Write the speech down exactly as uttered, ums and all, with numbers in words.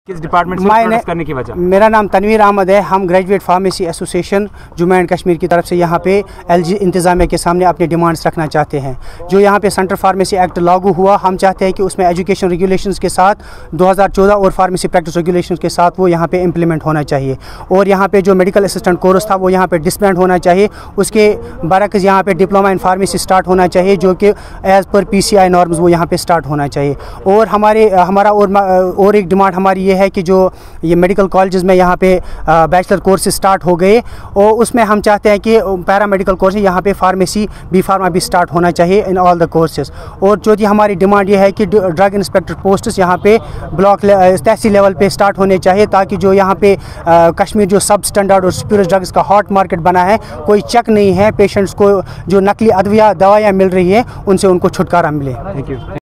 किस डिपार्टमेंट से प्रोड्यूस करने की वजह? मेरा नाम तनवीर अहमद है। हम graduate pharmacy association Jammu and Kashmir की तरफ से यहाँ पे एलजी इंतज़ामिया के सामने अपने डिमांड्स रखना चाहते हैं। जो यहाँ पे सेंट्रल फार्मेसी एक्ट लागू हुआ, हम चाहते हैं कि उसमें एजुकेशन रेगुलेशंस के साथ दो हज़ार चौदह और फार्मेसी प्रैक्टिस रेगुलेशंस के साथ वो यहाँ पे इम्प्लीमेंट होना चाहिए। और यहाँ पे जो मेडिकल असिस्टेंट कोर्स था वो यहाँ पे डिसबैंड होना चाहिए। उसके बरक्स यहाँ पे डिप्लोमा इन फार्मेसी स्टार्ट होना चाहिए, जो कि एज़ पर पी सी आई नॉर्म्स वो यहाँ पे स्टार्ट होना चाहिए। और हमारे हमारा और और एक डिमांड हमारी ये है कि जो ये मेडिकल कॉलेजेस में यहाँ पे बैचलर कोर्सेज स्टार्ट हो गए और उसमें हम चाहते हैं कि पैरा मेडिकल कोर्स यहाँ पे फार्मेसी बी फार्मा भी स्टार्ट होना चाहिए इन ऑल द कोर्सेज। और जो हमारी डिमांड ये है कि ड्रग इंस्पेक्टर पोस्ट्स यहाँ पे ब्लॉक तहसील लेवल पे स्टार्ट होने चाहिए, ताकि जो यहाँ पे आ, कश्मीर जो सब स्टैंडर्ड और स्प्यूरियस ड्रग्स का हॉट मार्केट बना है, कोई चेक नहीं है, पेशेंट्स को जो नकली अद्विया दवाइयाँ मिल रही है उनसे उनको छुटकारा मिले। Thank you.